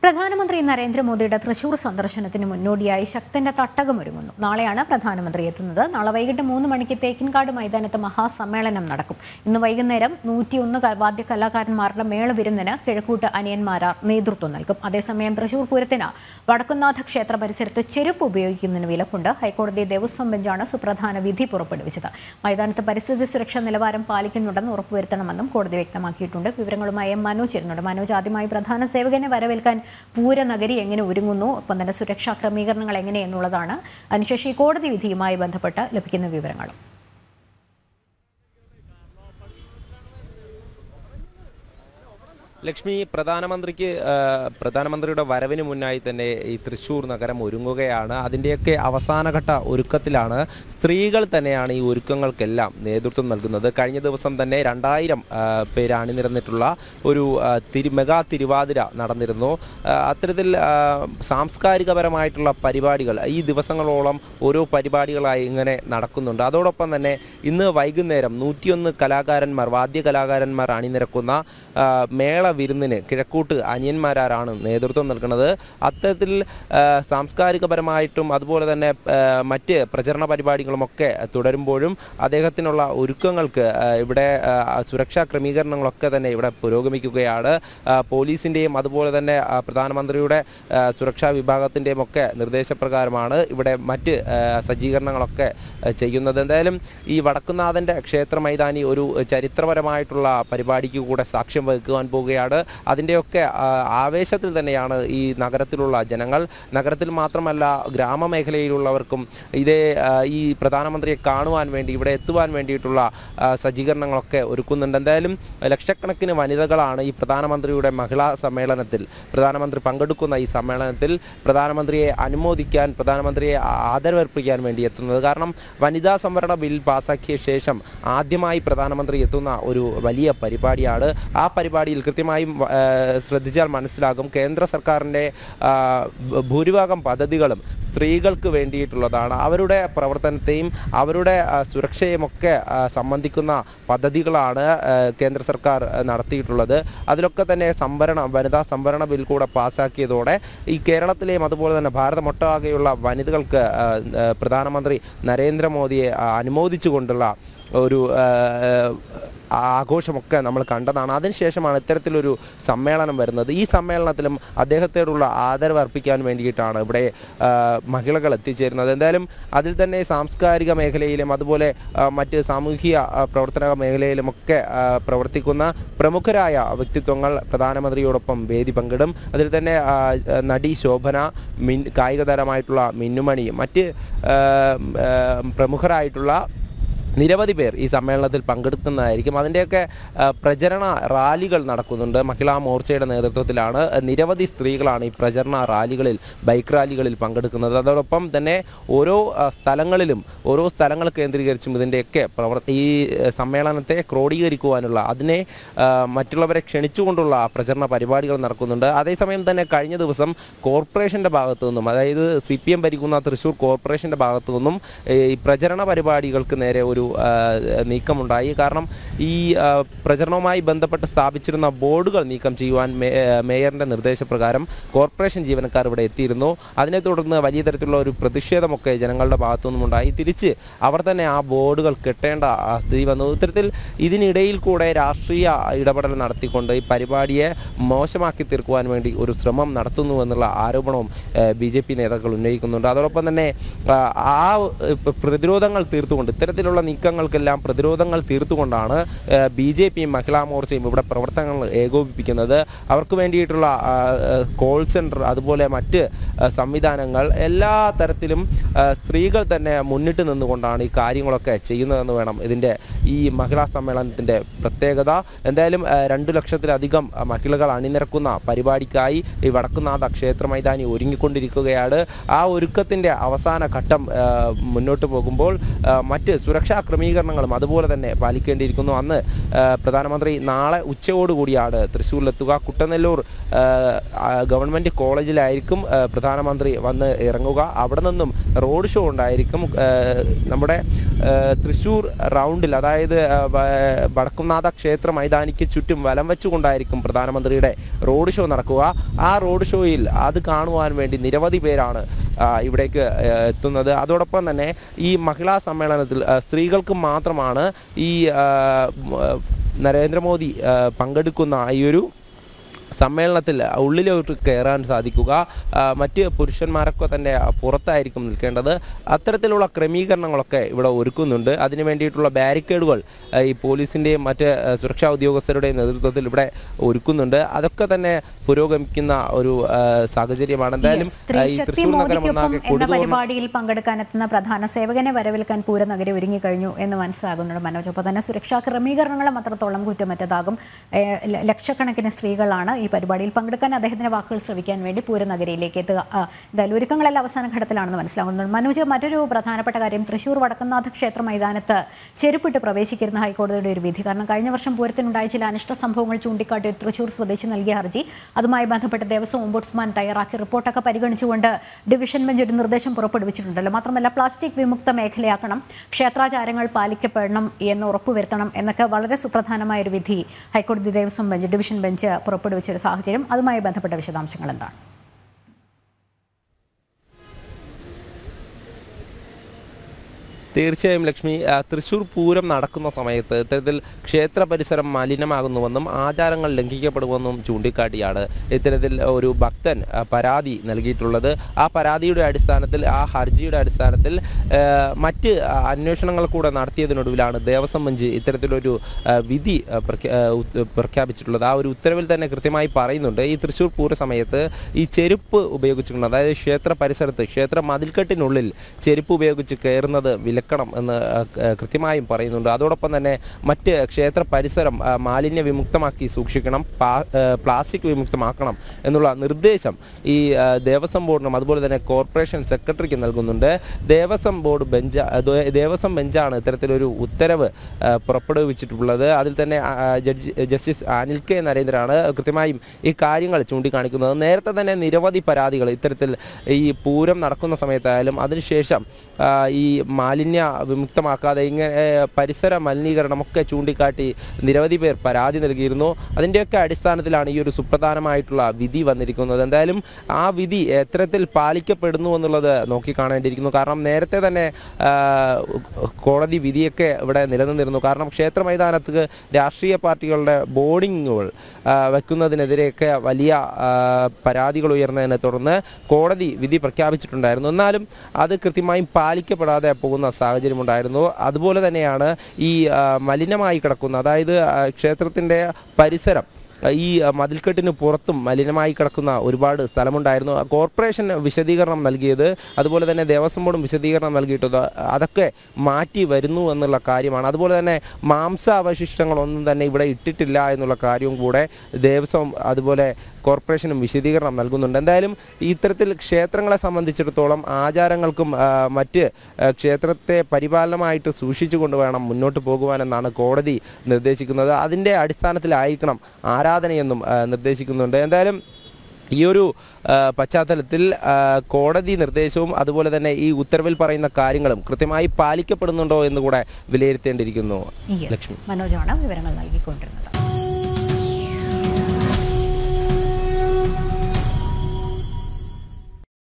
പ്രധാനമന്ത്രി നരേന്ദ്രമോദിയുടെ തൃശൂർ സന്ദർശനത്തിന് മുന്നോടിയായി ശക്തന്റെ തട്ടകമൊരുങ്ങുന്നു. നാളെയാണ് പ്രധാനമന്ത്രി എത്തുന്നത്. നാളെ വൈകിട്ട് 3 മണിക്ക് തേക്കിൻകാട് മൈതാനത്ത് മഹാസമ്മേളനം നടക്കും. ഇന്ന് വൈകുന്നേരം 101 വാദ്യ കലാകാരന്മാരുടെ മേളവിരുന്നിന് കിഴക്കൂട്ട് അനിയന്മാരാർ നേതൃത്വം നൽകും. അതേസമയം തൃശൂർ പൂരത്തിന് വടക്കുംനാഥ ക്ഷേത്ര പരിസരത്ത് ചെരുപ്പ് ഉപയോഗിക്കുന്നതിന് വിലക്കുണ്ട്. ഹൈക്കോടതി ദേവസ്വം ബെഞ്ചാണ് സുപ്രധാന വിധി പുറപ്പെടുവിച്ചത്. മൈതാനത്ത് പരിസ്ഥിതി സുരക്ഷാ നിലവാരം പാലിക്കുന്നുണ്ടെന്ന് ഉറപ്പുവരുത്തണമെന്നും കോടതി വ്യക്തമാക്കിയിട്ടുണ്ട്. വിവരങ്ങളുമായി മനോജ് ചേരുന്നുണ്ട്. മനോജ്, ആദ്യമായി പ്രധാന സേവകനെ വരവേൽക്കാൻ പൂരനഗരി എങ്ങനെ ഒരുങ്ങുന്നു, ഒപ്പം തന്നെ സുരക്ഷാ ക്രമീകരണങ്ങൾ എങ്ങനെയെന്നുള്ളതാണ്. അതിനുശേഷം ഈ കോടതി വിധിയുമായി ബന്ധപ്പെട്ട് ലഭിക്കുന്ന വിവരങ്ങളും. ലക്ഷ്മി, പ്രധാനമന്ത്രിയുടെ വരവിന് മുന്നായി തന്നെ ഈ തൃശ്ശൂർ നഗരം ഒരുങ്ങുകയാണ്. അതിൻ്റെയൊക്കെ അവസാനഘട്ട ഒരുക്കത്തിലാണ്. സ്ത്രീകൾ തന്നെയാണ് ഈ ഒരുക്കങ്ങൾക്കെല്ലാം നേതൃത്വം നൽകുന്നത്. കഴിഞ്ഞ ദിവസം തന്നെ 2000 പേര് അണിനിരന്നിട്ടുള്ള ഒരു മെഗാ തിരുവാതിര നടന്നിരുന്നു. അത്തരത്തിൽ സാംസ്കാരികപരമായിട്ടുള്ള പരിപാടികൾ ഈ ദിവസങ്ങളോളം ഓരോ പരിപാടികളായി ഇങ്ങനെ നടക്കുന്നുണ്ട്. അതോടൊപ്പം തന്നെ ഇന്ന് വൈകുന്നേരം 101 വാദ്യ കലാകാരന്മാർ അണിനിരക്കുന്ന മേള വിരുന്നിന് കിഴക്കൂട്ട് അനിയന്മാരാണ് നേതൃത്വം നൽകുന്നത്. അത്തരത്തിൽ സാംസ്കാരികപരമായിട്ടും അതുപോലെ തന്നെ മറ്റ് പ്രചരണ പരിപാടികളുമൊക്കെ തുടരുമ്പോഴും അദ്ദേഹത്തിനുള്ള ഒരുക്കങ്ങൾക്ക് ഇവിടെ സുരക്ഷാ ക്രമീകരണങ്ങളൊക്കെ തന്നെ ഇവിടെ പുരോഗമിക്കുകയാണ്. പോലീസിൻ്റെയും അതുപോലെ തന്നെ പ്രധാനമന്ത്രിയുടെ സുരക്ഷാ വിഭാഗത്തിൻ്റെയും ഒക്കെ നിർദ്ദേശപ്രകാരമാണ് ഇവിടെ മറ്റ് സജ്ജീകരണങ്ങളൊക്കെ ചെയ്യുന്നത്. എന്തായാലും ഈ വടക്കുംനാഥൻ്റെ ക്ഷേത്ര മൈതാനി ഒരു ചരിത്രപരമായിട്ടുള്ള പരിപാടിക്ക് കൂടെ സാക്ഷ്യം വഹിക്കുവാൻ പോവുകയാണ്. അതിൻ്റെയൊക്കെ ആവേശത്തിൽ തന്നെയാണ് ഈ നഗരത്തിലുള്ള ജനങ്ങൾ. നഗരത്തിൽ മാത്രമല്ല, ഗ്രാമമേഖലയിലുള്ളവർക്കും ഈ പ്രധാനമന്ത്രിയെ കാണുവാൻ വേണ്ടി ഇവിടെ എത്തുവാൻ വേണ്ടിയിട്ടുള്ള സജ്ജീകരണങ്ങളൊക്കെ ഒരുക്കുന്നുണ്ട്. എന്തായാലും ലക്ഷക്കണക്കിന് വനിതകളാണ് ഈ പ്രധാനമന്ത്രിയുടെ മഹിളാ സമ്മേളനത്തിൽ പങ്കെടുക്കുന്ന ഈ സമ്മേളനത്തിൽ പ്രധാനമന്ത്രിയെ അനുമോദിക്കാൻ, പ്രധാനമന്ത്രിയെ ആദരവർപ്പിക്കാൻ വേണ്ടി എത്തുന്നത്. കാരണം വനിതാ സംവരണ ബിൽ പാസാക്കിയ ശേഷം ആദ്യമായി പ്രധാനമന്ത്രി എത്തുന്ന ഒരു വലിയ പരിപാടിയാണ്. ആ പരിപാടിയിൽ കൃത്യമായും ശ്രദ്ധിച്ചാൽ മനസ്സിലാകും, കേന്ദ്ര സർക്കാരിൻ്റെ ഭൂരിഭാഗം പദ്ധതികളും സ്ത്രീകൾക്ക് വേണ്ടിയിട്ടുള്ളതാണ്. അവരുടെ പ്രവർത്തനത്തെയും അവരുടെ സുരക്ഷയുമൊക്കെ സംബന്ധിക്കുന്ന പദ്ധതികളാണ് കേന്ദ്ര സർക്കാർ നടത്തിയിട്ടുള്ളത്. അതിലൊക്കെ തന്നെ വനിതാ സംവരണ ബിൽ കൂടെ പാസ്സാക്കിയതോടെ ഈ കേരളത്തിലെയും അതുപോലെ തന്നെ ഭാരതമൊട്ടാകെയുള്ള വനിതകൾക്ക് പ്രധാനമന്ത്രി നരേന്ദ്രമോദിയെ അനുമോദിച്ചുകൊണ്ടുള്ള ഒരു ആഘോഷമൊക്കെ നമ്മൾ കണ്ടതാണ്. അതിനുശേഷമാണ് ഇത്തരത്തിലൊരു സമ്മേളനം വരുന്നത്. ഈ സമ്മേളനത്തിലും അദ്ദേഹത്തോടുള്ള ആദരവ് അർപ്പിക്കാൻ വേണ്ടിയിട്ടാണ് ഇവിടെ മഹിളകൾ എത്തിച്ചേരുന്നത്. എന്തായാലും അതിൽ തന്നെ സാംസ്കാരിക മേഖലയിലും അതുപോലെ മറ്റ് സാമൂഹിക പ്രവർത്തന മേഖലയിലുമൊക്കെ പ്രവർത്തിക്കുന്ന പ്രമുഖരായ വ്യക്തിത്വങ്ങൾ പ്രധാനമന്ത്രിയോടൊപ്പം വേദി പങ്കിടും. അതിൽ തന്നെ നടി ശോഭന, കായിക താരമായിട്ടുള്ള മിന്നുമണി, മറ്റ് പ്രമുഖരായിട്ടുള്ള നിരവധി പേർ ഈ സമ്മേളനത്തിൽ പങ്കെടുക്കുന്നതായിരിക്കും. അതിൻ്റെയൊക്കെ പ്രചരണ റാലികൾ നടക്കുന്നുണ്ട്. മഹിളാ മോർച്ചയുടെ നേതൃത്വത്തിലാണ് നിരവധി സ്ത്രീകളാണ് ഈ പ്രചരണ റാലികളിൽ, ബൈക്ക് റാലികളിൽ പങ്കെടുക്കുന്നത്. അതോടൊപ്പം തന്നെ ഓരോ സ്ഥലങ്ങൾ കേന്ദ്രീകരിച്ചും ഇതിൻ്റെയൊക്കെ ഈ സമ്മേളനത്തെ ക്രോഡീകരിക്കുവാനുള്ള, അതിനെ മറ്റുള്ളവരെ ക്ഷണിച്ചുകൊണ്ടുള്ള പ്രചരണ പരിപാടികൾ നടക്കുന്നുണ്ട്. അതേസമയം തന്നെ കഴിഞ്ഞ ദിവസം കോർപ്പറേഷൻ്റെ ഭാഗത്തു നിന്നും, അതായത് CPM ഭരിക്കുന്ന തൃശ്ശൂർ കോർപ്പറേഷൻ്റെ ഭാഗത്തു നിന്നും ഈ പ്രചരണ പരിപാടികൾക്ക് നേരെ ഒരു നീക്കമുണ്ടായി. കാരണം ഈ പ്രചരണവുമായി ബന്ധപ്പെട്ട് സ്ഥാപിച്ചിരുന്ന ബോർഡുകൾ നീക്കം ചെയ്യുവാൻ മേയറിൻ്റെ നിർദ്ദേശപ്രകാരം കോർപ്പറേഷൻ ജീവനക്കാർ ഇവിടെ എത്തിയിരുന്നു. അതിനെ തുടർന്ന് വലിയ തരത്തിലുള്ള ഒരു പ്രതിഷേധമൊക്കെ ജനങ്ങളുടെ ഭാഗത്തു നിന്നുമുണ്ടായി. തിരിച്ച് അവർ തന്നെ ആ ബോർഡുകൾ കെട്ടേണ്ട സ്ഥിതി വന്നു. ഇത്തരത്തിൽ ഇതിനിടയിൽ കൂടെ രാഷ്ട്രീയ ഇടപെടൽ നടത്തിക്കൊണ്ട് ഈ പരിപാടിയെ മോശമാക്കി തീർക്കുവാൻ വേണ്ടി ഒരു ശ്രമം നടത്തുന്നുവെന്നുള്ള ആരോപണവും BJP നേതാക്കൾ ഉന്നയിക്കുന്നുണ്ട്. അതോടൊപ്പം തന്നെ ആ പ്രതിരോധങ്ങൾ തീർത്തുകൊണ്ട്, ഇത്തരത്തിലുള്ള നീക്കങ്ങൾക്കെല്ലാം പ്രതിരോധങ്ങൾ തീർത്തുകൊണ്ടാണ് BJPയും മഹിളാ മോർച്ചയും ഇവിടെ പ്രവർത്തനങ്ങൾ ഏകോപിപ്പിക്കുന്നത്. അവർക്ക് വേണ്ടിയിട്ടുള്ള കോൾ സെൻറ്റർ, അതുപോലെ മറ്റ് സംവിധാനങ്ങൾ, എല്ലാ തരത്തിലും സ്ത്രീകൾ തന്നെ മുന്നിട്ട് നിന്നുകൊണ്ടാണ് ഈ കാര്യങ്ങളൊക്കെ ചെയ്യുന്നതെന്ന് വേണം ഇതിൻ്റെ ഈ മഹിളാ സമ്മേളനത്തിൻ്റെ പ്രത്യേകത. എന്തായാലും 2 ലക്ഷത്തിലധികം മഹിളകൾ അണിനിരക്കുന്ന പരിപാടിക്കായി ഈ വടക്കുംനാഥ ക്ഷേത്ര മൈതാനി ഒരുങ്ങിക്കൊണ്ടിരിക്കുകയാണ്. ആ ഒരുക്കത്തിൻ്റെ അവസാന ഘട്ടം മുന്നോട്ട് പോകുമ്പോൾ മറ്റ് സുരക്ഷാ ക്രമീകരണങ്ങളും അതുപോലെ തന്നെ പാലിക്കേണ്ടിയിരിക്കുന്നു. അന്ന് പ്രധാനമന്ത്രി നാളെ ഉച്ചയോടുകൂടിയാണ് തൃശ്ശൂരിലെത്തുക. കുട്ടനെല്ലൂർ ഗവൺമെൻറ് കോളേജിലായിരിക്കും പ്രധാന പ്രധാനമന്ത്രി വന്ന് ഇറങ്ങുക. അവിടെ നിന്നും റോഡ് ഷോ ഉണ്ടായിരിക്കും. നമ്മുടെ തൃശ്ശൂർ റൗണ്ടിൽ, അതായത് വടക്കുംനാഥ ക്ഷേത്ര മൈതാനിക്ക് ചുറ്റും വലം വെച്ചുകൊണ്ടായിരിക്കും പ്രധാനമന്ത്രിയുടെ റോഡ് ഷോ നടക്കുക. ആ റോഡ് ഷോയിൽ അത് കാണുവാൻ വേണ്ടി നിരവധി പേരാണ് ഇവിടേക്ക് എത്തുന്നത്. അതോടൊപ്പം തന്നെ ഈ മഹിളാ സമ്മേളനത്തിൽ സ്ത്രീകൾക്ക് മാത്രമാണ് ഈ നരേന്ദ്രമോദി പങ്കെടുക്കുന്ന ഈ ഒരു സമ്മേളനത്തിൽ ഉള്ളിലോട്ട് കയറാൻ സാധിക്കുക. മറ്റ് പുരുഷന്മാരൊക്കെ തന്നെ പുറത്തായിരിക്കും നിൽക്കേണ്ടത്. അത്തരത്തിലുള്ള ക്രമീകരണങ്ങളൊക്കെ ഇവിടെ ഒരുക്കുന്നുണ്ട്. അതിനു വേണ്ടിയിട്ടുള്ള ബാരിക്കേഡുകൾ ഈ പോലീസിൻ്റെയും മറ്റ് സുരക്ഷാ ഉദ്യോഗസ്ഥരുടെയും നേതൃത്വത്തിൽ ഇവിടെ ഒരുക്കുന്നുണ്ട്. അതൊക്കെ തന്നെ പുരോഗമിക്കുന്ന ഒരു സാഹചര്യമാണ്. എന്തായാലും എന്ന പരിപാടിയിൽ പങ്കെടുക്കാനെത്തുന്ന പ്രധാന സേവകനെ വരവേൽക്കാൻ പൂരനഗരി ഒരുങ്ങിക്കഴിഞ്ഞു എന്ന് മനസ്സിലാകുന്നുണ്ട് മനോജ്. ഒപ്പം തന്നെ സുരക്ഷാ ക്രമീകരണങ്ങളും അത്രത്തോളം കുറ്റമറ്റതാകും. ലക്ഷക്കണക്കിന് സ്ത്രീകളാണ് ഈ പരിപാടിയിൽ പങ്കെടുക്കാൻ അദ്ദേഹത്തിന്റെ വാക്കുകൾ ശ്രവിക്കാൻ വേണ്ടി പൂരനഗരിയിലേക്ക് എത്തുക. എന്തായാലും ഒരുക്കങ്ങളെല്ലാം അവസാന ഘട്ടത്തിലാണെന്ന് മനസ്സിലാകുന്നുണ്ട് മനോജ്. മറ്റൊരു പ്രധാനപ്പെട്ട കാര്യം, തൃശ്ശൂർ വടക്കുംനാഥ ക്ഷേത്ര മൈതാനത്ത് ചെരുപ്പിട്ട് പ്രവേശിക്കരുന്ന ഹൈക്കോടതിയുടെ ഒരു വിധി. കാരണം കഴിഞ്ഞ വർഷം പൂരത്തിനുണ്ടായ ചില അനിഷ്ട സംഭവങ്ങൾ ചൂണ്ടിക്കാട്ടി തൃശ്ശൂർ സ്വദേശി നൽകിയ ഹർജി, അതുമായി ബന്ധപ്പെട്ട് ദേവസ്വം ഓംബുഡ്സ്മാൻ തയ്യാറാക്കിയ റിപ്പോർട്ടൊക്കെ പരിഗണിച്ചുകൊണ്ട് ഡിവിഷൻ ബെഞ്ച് ഒരു നിർദ്ദേശം പുറപ്പെടുവിച്ചിട്ടുണ്ടല്ലോ. മാത്രമല്ല പ്ലാസ്റ്റിക് വിമുക്ത മേഖലയാക്കണം, ക്ഷേത്രാചാരങ്ങൾ പാലിക്കപ്പെടണം എന്ന് ഉറപ്പുവരുത്തണം എന്നൊക്കെ വളരെ സുപ്രധാനമായ ഒരു വിധി ഹൈക്കോടതി ദേവസ്വം ബെഞ്ച് ഡിവിഷൻ ബെഞ്ച് പുറപ്പെടുവിച്ച ഒരു സാഹചര്യം. അതുമായി ബന്ധപ്പെട്ട വിശദാംശങ്ങൾ എന്താണ്? തീർച്ചയായും ലക്ഷ്മി, തൃശ്ശൂർ പൂരം നടക്കുന്ന സമയത്ത് ഇത്തരത്തിൽ ക്ഷേത്ര പരിസരം മലിനമാകുന്നുവെന്നും ആചാരങ്ങൾ ലംഘിക്കപ്പെടുമെന്നും ചൂണ്ടിക്കാട്ടിയാണ് ഇത്തരത്തിൽ ഒരു ഭക്തൻ പരാതി നൽകിയിട്ടുള്ളത്. ആ പരാതിയുടെ അടിസ്ഥാനത്തിൽ, ആ ഹർജിയുടെ അടിസ്ഥാനത്തിൽ മറ്റ് അന്വേഷണങ്ങൾ കൂടെ നടത്തിയതിനൊടുവിലാണ് ദേവസ്വം ബെഞ്ച് ഇത്തരത്തിലൊരു വിധി പ്രഖ്യാപിച്ചിട്ടുള്ളത്. ആ ഒരു ഉത്തരവിൽ തന്നെ കൃത്യമായി പറയുന്നുണ്ട്, ഈ തൃശ്ശൂർ പൂര സമയത്ത് ഈ ചെരുപ്പ് ഉപയോഗിച്ചുകൊണ്ട്, അതായത് ക്ഷേത്ര പരിസരത്ത്, ക്ഷേത്ര മതിൽക്കെട്ടിനുള്ളിൽ ചെരുപ്പ് ഉപയോഗിച്ച് കയറുന്നത് വിലക്കണം എന്ന് കൃത്യമായും പറയുന്നുണ്ട്. അതോടൊപ്പം തന്നെ മറ്റ് ക്ഷേത്ര പരിസരം മാലിന്യ വിമുക്തമാക്കി സൂക്ഷിക്കണം, പ്ലാസ്റ്റിക് വിമുക്തമാക്കണം എന്നുള്ള നിർദ്ദേശം ഈ ദേവസ്വം ബോർഡിനും അതുപോലെ തന്നെ കോർപ്പറേഷൻ സെക്രട്ടറിക്ക് നൽകുന്നുണ്ട്. ദേവസ്വം ബെഞ്ചാണ് ഇത്തരത്തിലൊരു ഉത്തരവ് പുറപ്പെടുവിച്ചിട്ടുള്ളത്. അതിൽ തന്നെ ജസ്റ്റിസ് അനിൽ കെ നരേന്ദ്രനാണ് കൃത്യമായും ഈ കാര്യങ്ങൾ ചൂണ്ടിക്കാണിക്കുന്നത്. നേരത്തെ തന്നെ നിരവധി പരാതികൾ ഇത്തരത്തിൽ ഈ പൂരം നടക്കുന്ന സമയത്തായാലും അതിനുശേഷം ഈ മാലിന്യ വിമുക്തമാക്കാതെ ഇങ്ങനെ പരിസര മലിനീകരണമൊക്കെ ചൂണ്ടിക്കാട്ടി നിരവധി പേർ പരാതി നൽകിയിരുന്നു. അതിൻ്റെയൊക്കെ അടിസ്ഥാനത്തിലാണ് ഈ ഒരു സുപ്രധാനമായിട്ടുള്ള വിധി വന്നിരിക്കുന്നത്. എന്തായാലും ആ വിധി എത്തരത്തിൽ പാലിക്കപ്പെടുന്നു എന്നുള്ളത് നോക്കിക്കാണേണ്ടിയിരിക്കുന്നു. കാരണം നേരത്തെ തന്നെ കോടതി വിധിയൊക്കെ ഇവിടെ നിലനിന്നിരുന്നു. കാരണം ക്ഷേത്ര മൈതാനത്ത് രാഷ്ട്രീയ പാർട്ടികളുടെ ബോർഡിങ്ങുകൾ വെക്കുന്നതിനെതിരെയൊക്കെ വലിയ പരാതികൾ ഉയർന്നതിനെ തുടർന്ന് കോടതി വിധി പ്രഖ്യാപിച്ചിട്ടുണ്ടായിരുന്നു. എന്നാലും അത് കൃത്യമായും പാലിക്കപ്പെടാതെ പോകുന്ന സാഹചര്യമുണ്ടായിരുന്നു. അതുപോലെ തന്നെയാണ് ഈ മലിനമായി കിടക്കുന്ന, അതായത് ക്ഷേത്രത്തിൻ്റെ പരിസരം ഈ മതിൽക്കെട്ടിന് പുറത്തും മലിനമായി കിടക്കുന്ന ഒരുപാട് സ്ഥലമുണ്ടായിരുന്നു. കോർപ്പറേഷൻ വിശദീകരണം നൽകിയത്, അതുപോലെ തന്നെ ദേവസ്വം ബോർഡും വിശദീകരണം നൽകിയിട്ടത് അതൊക്കെ മാറ്റി വരുന്നു എന്നുള്ള കാര്യമാണ്. അതുപോലെ തന്നെ മാംസാവശിഷ്ടങ്ങളൊന്നും തന്നെ ഇവിടെ ഇട്ടിട്ടില്ല എന്നുള്ള കാര്യവും കൂടെ ദേവസ്വം അതുപോലെ കോർപ്പറേഷനും വിശദീകരണം നൽകുന്നുണ്ട്. എന്തായാലും ഇത്തരത്തിൽ ക്ഷേത്രങ്ങളെ സംബന്ധിച്ചിടത്തോളം ആചാരങ്ങൾക്കും മറ്റ് ക്ഷേത്രത്തെ പരിപാലനമായിട്ട് സൂക്ഷിച്ചുകൊണ്ട് വേണം മുന്നോട്ട് പോകുവാനെന്നാണ് കോടതി നിർദ്ദേശിക്കുന്നത്. അതിൻ്റെ അടിസ്ഥാനത്തിലായിരിക്കണം ആരാധനയെന്നും നിർദ്ദേശിക്കുന്നുണ്ട്. എന്തായാലും ഈ ഒരു പശ്ചാത്തലത്തിൽ കോടതി നിർദ്ദേശവും അതുപോലെ തന്നെ ഈ ഉത്തരവിൽ പറയുന്ന കാര്യങ്ങളും കൃത്യമായി പാലിക്കപ്പെടുന്നുണ്ടോ എന്ന് കൂടെ വിലയിരുത്തേണ്ടിയിരിക്കുന്നു. മനോജാണ് വിവരങ്ങൾ നൽകിക്കൊണ്ടിരുന്നത്.